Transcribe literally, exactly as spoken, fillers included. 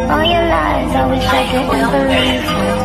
All your lies, I wish I could believe you.